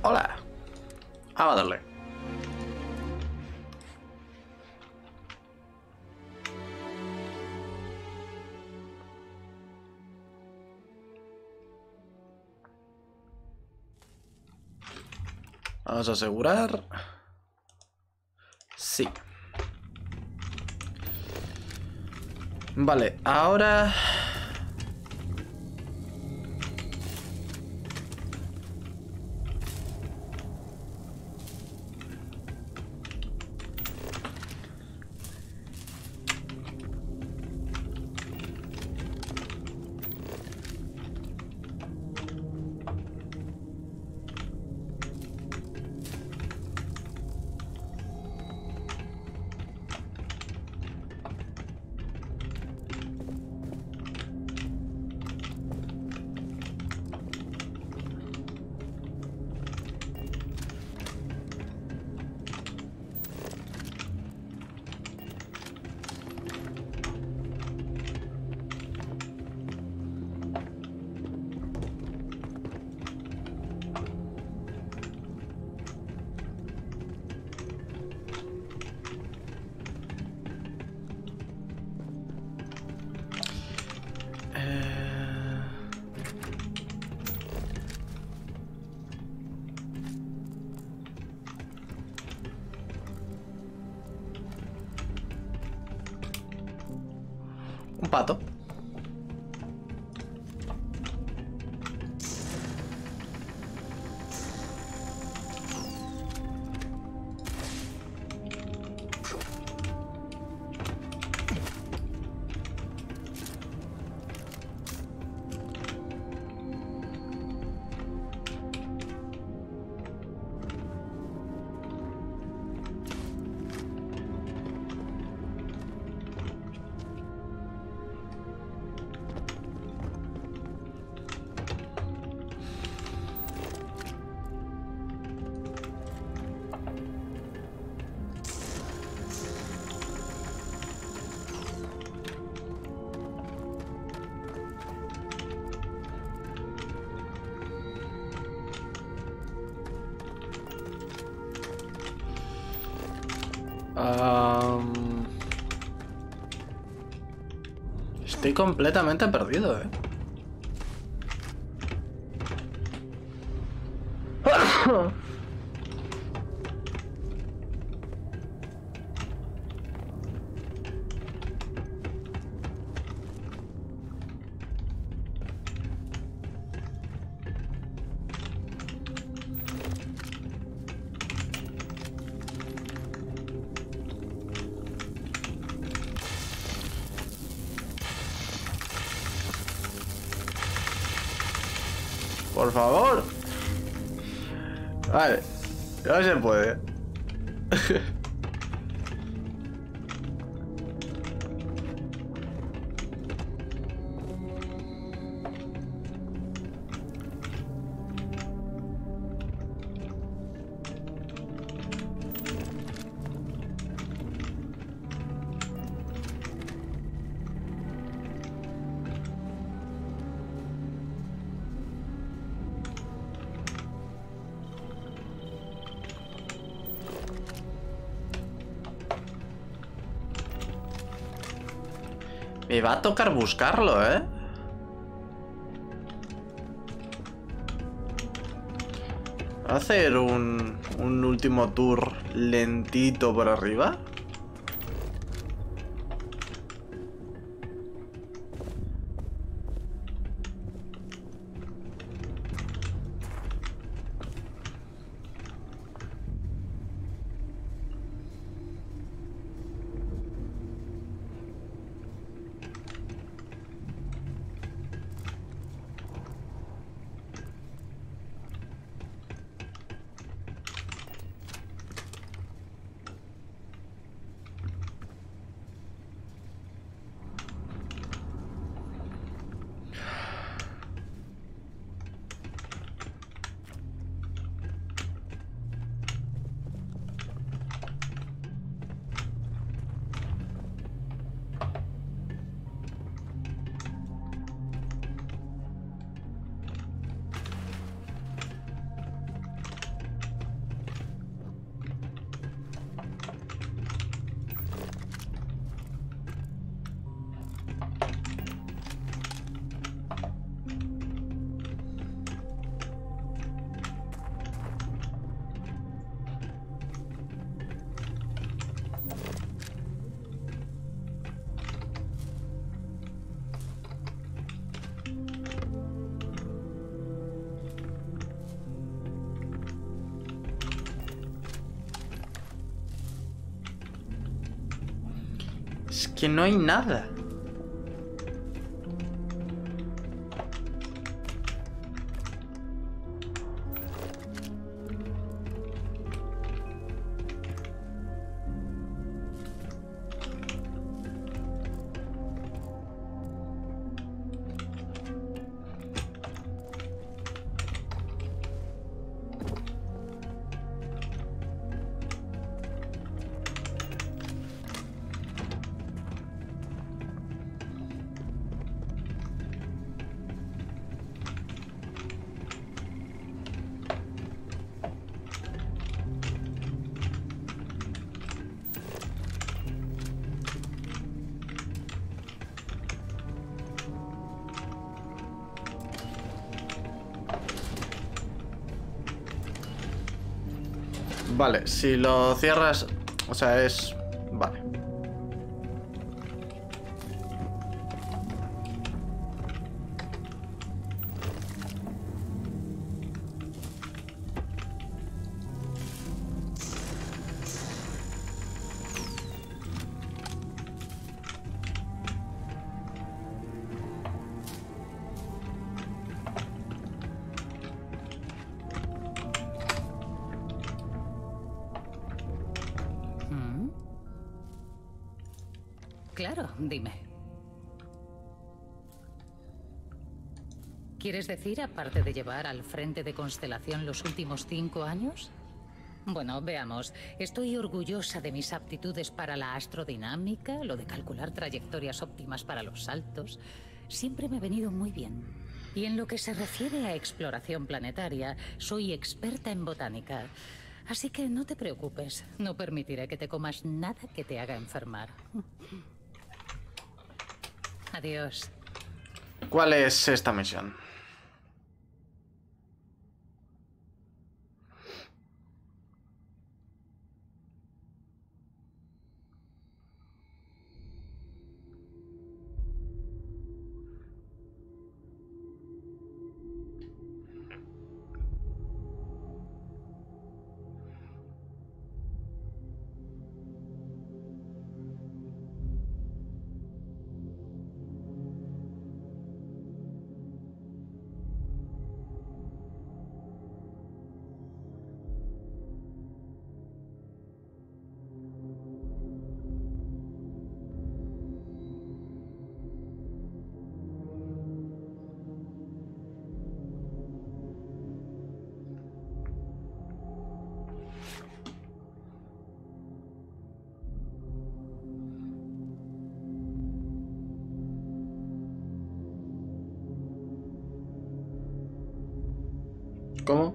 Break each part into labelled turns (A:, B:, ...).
A: Hola. Vamos a darle. Vamos a asegurar. Sí. Vale, ahora... Un pato. Estoy completamente perdido, ¿eh? Por favor. Vale. No se puede. Me va a tocar buscarlo, ¿eh? Hacer un último tour lentito por arriba. Es que no hay nada. Vale, si lo cierras... O sea, es... Vale.
B: Claro, dime. ¿Quieres decir, aparte de llevar al frente de Constelación los últimos 5 años? Bueno, veamos. Estoy orgullosa de mis aptitudes para la astrodinámica, lo de calcular trayectorias óptimas para los saltos. Siempre me ha venido muy bien. Y en lo que se refiere a exploración planetaria, soy experta en botánica. Así que no te preocupes. No permitiré que te comas nada que te haga enfermar. Adiós.
A: ¿Cuál es esta misión? ¿Cómo?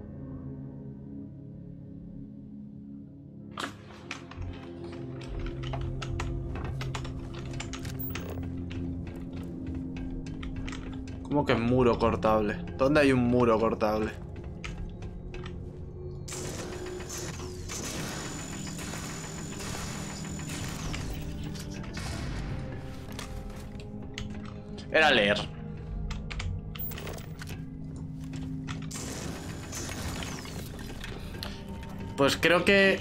A: ¿Cómo que muro cortable? ¿Dónde hay un muro cortable? Era leer. Pues creo que...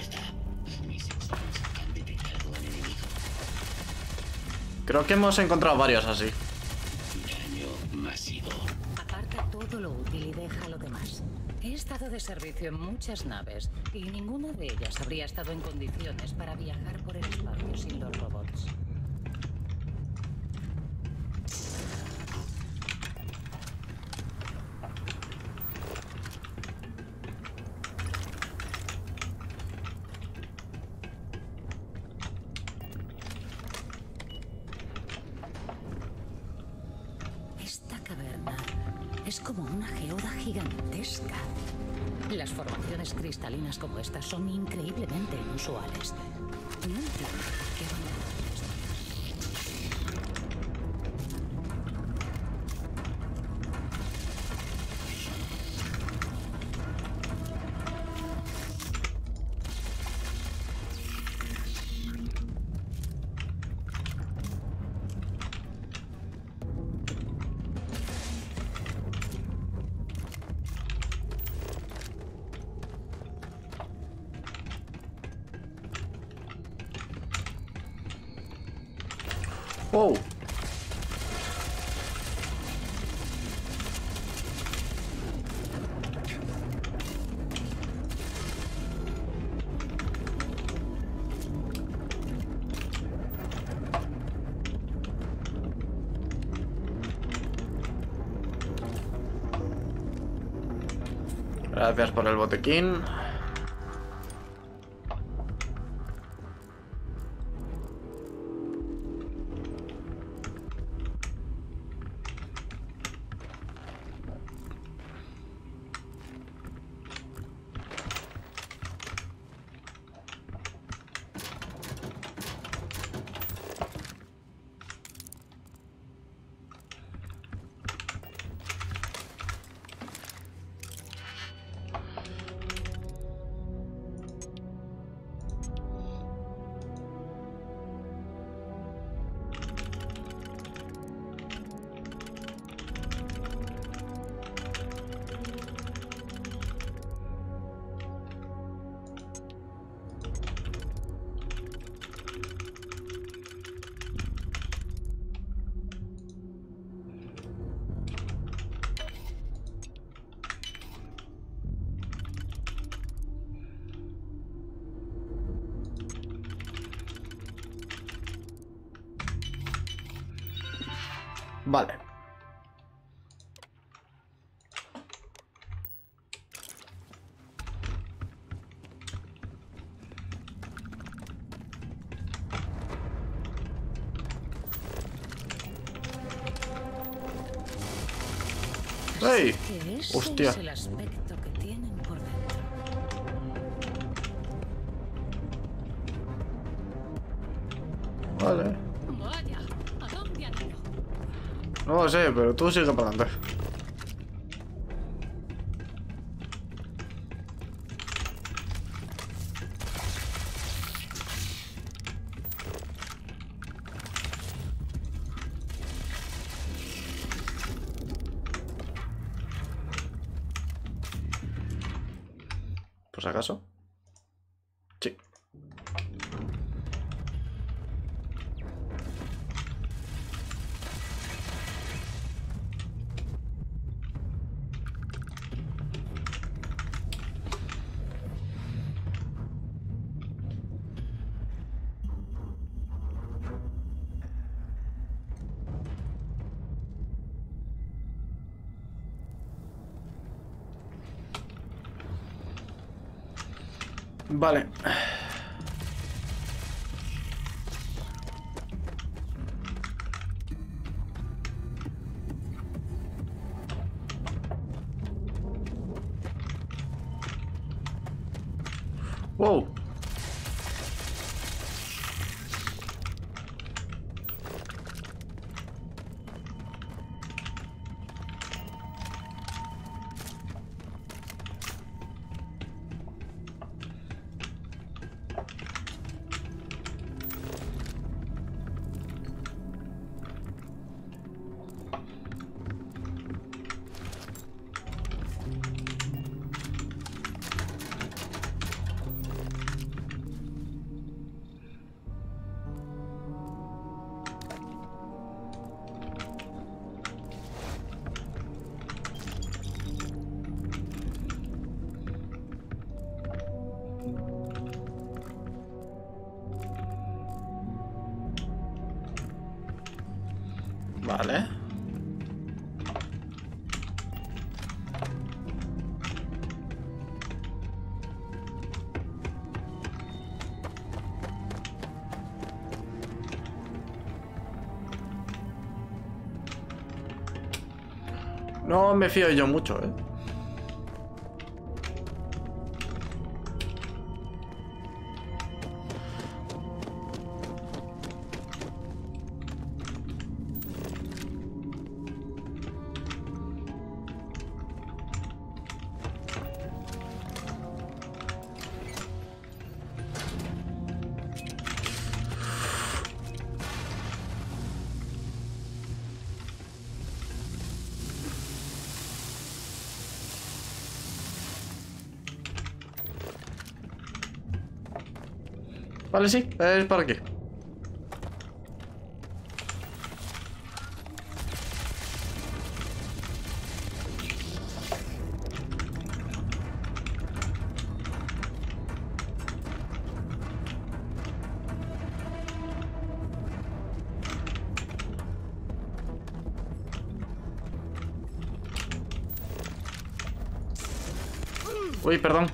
A: Creo que hemos encontrado varios así.
B: Aparta todo lo útil y deja lo demás. He estado de servicio en muchas naves y ninguna de ellas habría estado en condiciones para viajar por el espacio sin los robots. Esta caverna es como una geoda gigantesca. Las formaciones cristalinas como estas son increíblemente inusuales. No entiendo por qué abandonaron esto.
A: Wow. Gracias por el botequín. Vale. ¡Ey! Hostia.
B: Es el aspecto que tienen por dentro.
A: Vale.
B: Vaya, ¿a dónde han ido?
A: No lo sé, pero tú sigue para adelante. ¿Por si acaso? Sí. Vale. Wow. Vale. No me fío yo mucho, ¿eh? Vale, sí, es por aquí. Uy, perdón.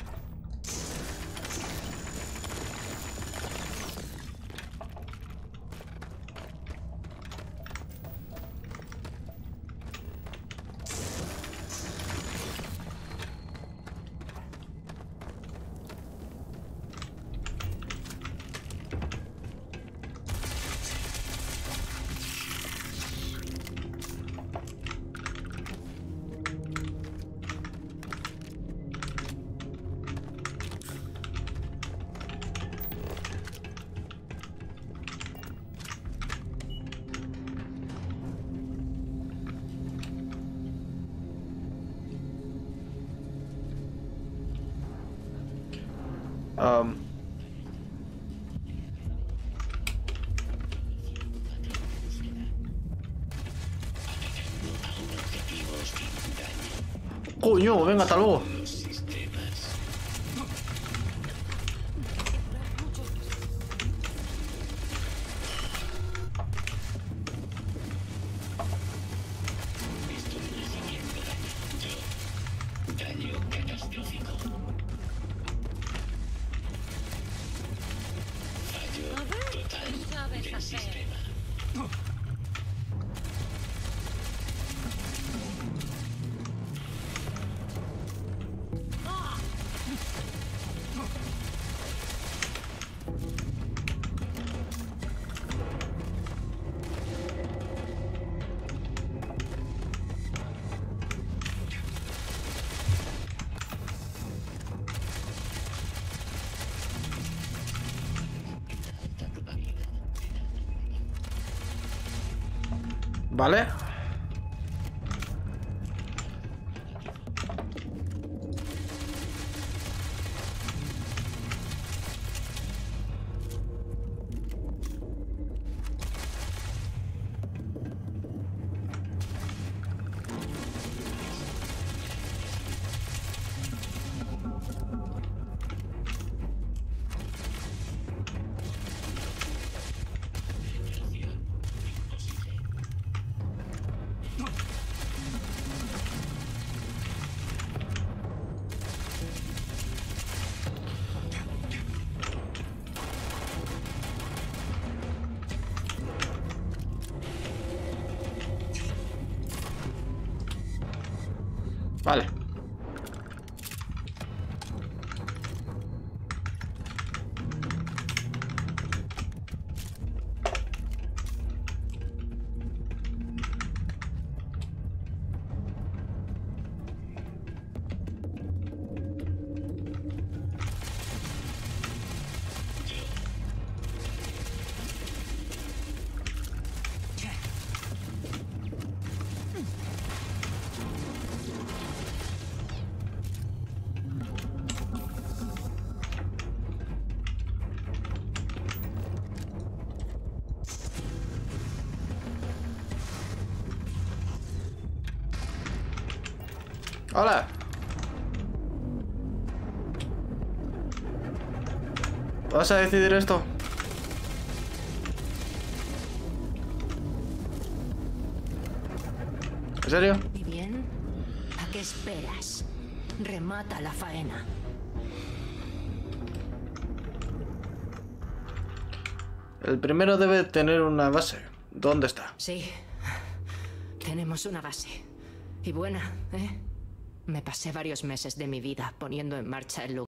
A: Um, Coño, venga, hasta luego. Vale. Vale. Hola. ¿Vas a decidir esto? ¿En serio?
C: ¿Y bien? ¿A qué esperas? Remata la faena.
A: El primero debe tener una base. ¿Dónde está?
C: Sí. Tenemos una base. Y buena, ¿eh? Me pasé varios meses de mi vida poniendo en marcha el lugar.